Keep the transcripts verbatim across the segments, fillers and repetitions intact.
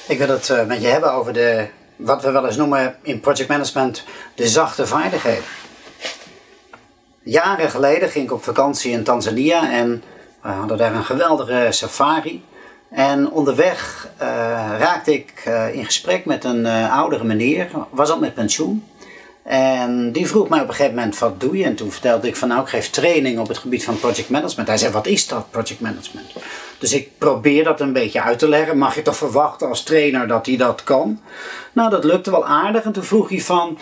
Ik wil het uh, met je hebben over de, wat we wel eens noemen in project management, de zachte vaardigheden. Jaren geleden ging ik op vakantie in Tanzania en we hadden daar een geweldige safari. En onderweg uh, raakte ik uh, in gesprek met een uh, oudere meneer, was al met pensioen. En die vroeg mij op een gegeven moment, wat doe je? En toen vertelde ik van, nou, ik geef training op het gebied van project management. Hij zei, wat is dat, project management? Dus ik probeer dat een beetje uit te leggen. Mag je toch verwachten als trainer dat hij dat kan? Nou, dat lukte wel aardig. En toen vroeg hij van,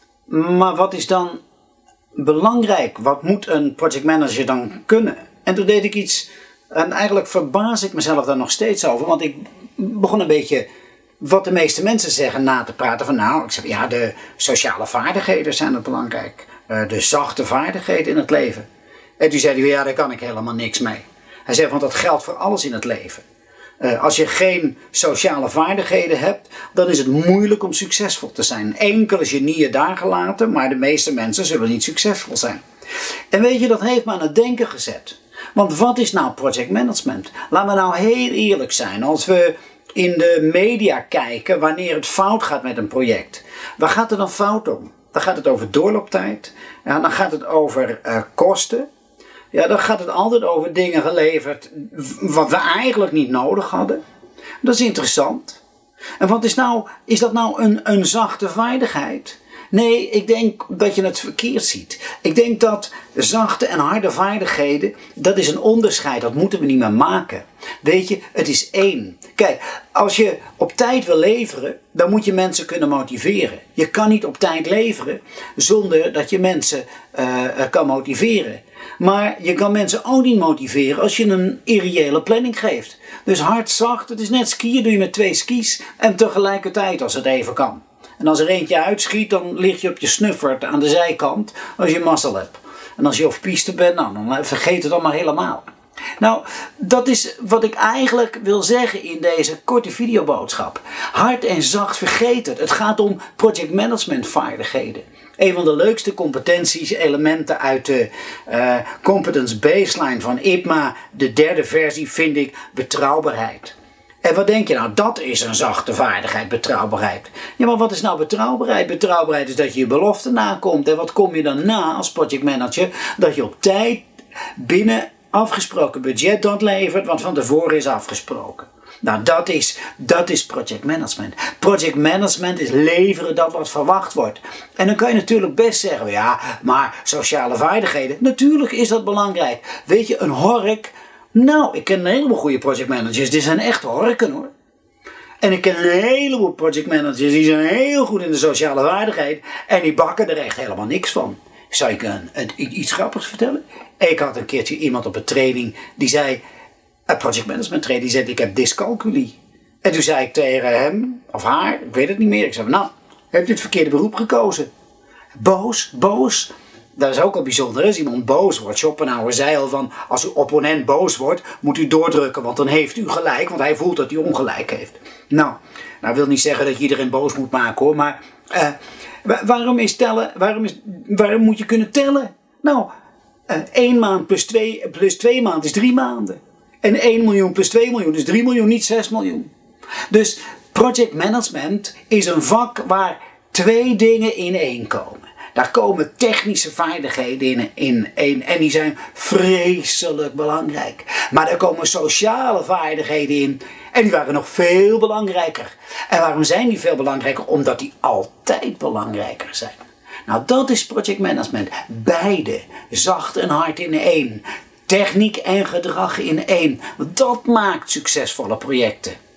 maar wat is dan belangrijk? Wat moet een project manager dan kunnen? En toen deed ik iets, en eigenlijk verbaas ik mezelf daar nog steeds over. Want ik begon een beetje wat de meeste mensen zeggen na te praten van, nou, ik zeg, ja, de sociale vaardigheden zijn het belangrijk. Uh, de zachte vaardigheden in het leven. En toen zei hij, ja, daar kan ik helemaal niks mee. Hij zei, want dat geldt voor alles in het leven. Uh, als je geen sociale vaardigheden hebt, dan is het moeilijk om succesvol te zijn. Enkel genieën daar gelaten, maar de meeste mensen zullen niet succesvol zijn. En weet je, dat heeft me aan het denken gezet. Want wat is nou project management? Laten we nou heel eerlijk zijn. Als we in de media kijken wanneer het fout gaat met een project. Waar gaat het dan fout om? Dan gaat het over doorlooptijd. Ja, dan gaat het over uh, kosten. Ja, dan gaat het altijd over dingen geleverd wat we eigenlijk niet nodig hadden. Dat is interessant. En wat is nou, is dat nou een, een zachte vaardigheid? Nee, ik denk dat je het verkeerd ziet. Ik denk dat zachte en harde vaardigheden, dat is een onderscheid, dat moeten we niet meer maken. Weet je, het is één. Kijk, als je op tijd wil leveren, dan moet je mensen kunnen motiveren. Je kan niet op tijd leveren zonder dat je mensen uh, kan motiveren. Maar je kan mensen ook niet motiveren als je een irreële planning geeft. Dus hard, zacht, het is net skiën, doe je met twee skis en tegelijkertijd als het even kan. En als er eentje uitschiet, dan lig je op je snuffert aan de zijkant als je mazzel hebt. En als je op piste bent, nou, dan vergeet het dan maar helemaal. Nou, dat is wat ik eigenlijk wil zeggen in deze korte videoboodschap. Hard en zacht, vergeet het. Het gaat om project management vaardigheden. Een van de leukste competenties, elementen uit de uh, competence baseline van I P M A, de derde versie, vind ik betrouwbaarheid. En wat denk je nou? Dat is een zachte vaardigheid, betrouwbaarheid. Ja, maar wat is nou betrouwbaarheid? Betrouwbaarheid is dat je je belofte nakomt. En wat kom je dan na als projectmanager? Dat je op tijd binnen afgesproken budget dat levert wat van tevoren is afgesproken. Nou, dat is, dat is project management. Project management is leveren dat wat verwacht wordt. En dan kan je natuurlijk best zeggen, ja, maar sociale vaardigheden, natuurlijk is dat belangrijk. Weet je, een hork. Nou, ik ken een heleboel goede projectmanagers, die zijn echt horken hoor. En ik ken een heleboel projectmanagers, die zijn heel goed in de sociale vaardigheid en die bakken er echt helemaal niks van. Zal ik een, een, iets grappigs vertellen? Ik had een keertje iemand op een training die zei, een project management training, die zei, ik heb dyscalculie. En toen zei ik tegen hem, of haar, ik weet het niet meer, ik zei, nou, heb je het verkeerde beroep gekozen? Boos, boos. Dat is ook al bijzonder, als iemand boos wordt. Schopenhauer zei al van, als uw opponent boos wordt, moet u doordrukken, want dan heeft u gelijk, want hij voelt dat hij ongelijk heeft. Nou, nou wil niet zeggen dat je iedereen boos moet maken hoor, maar uh, waarom is tellen, waarom, is, waarom moet je kunnen tellen? Nou, uh, één maand plus twee, plus twee maanden is drie maanden. En één miljoen plus twee miljoen is drie miljoen, niet zes miljoen. Dus project management is een vak waar twee dingen in één komen. Daar komen technische vaardigheden in, in, in en die zijn vreselijk belangrijk. Maar daar komen sociale vaardigheden in en die waren nog veel belangrijker. En waarom zijn die veel belangrijker? Omdat die altijd belangrijker zijn. Nou, dat is project management. Beide, zacht en hard in één. Techniek en gedrag in één. Dat maakt succesvolle projecten.